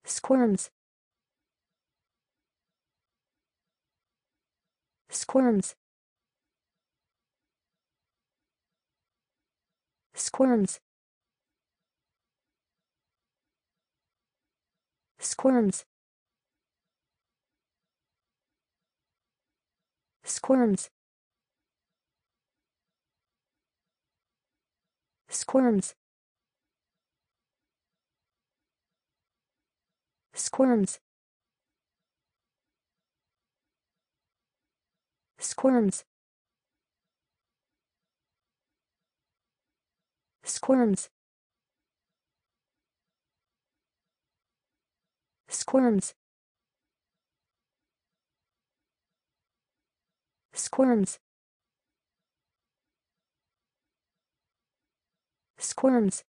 Squirms. Squirms. Squirms. Squirms. Squirms. Squirms. Squirms. Squirms. Squirms. Squirms. Squirms. Squirms.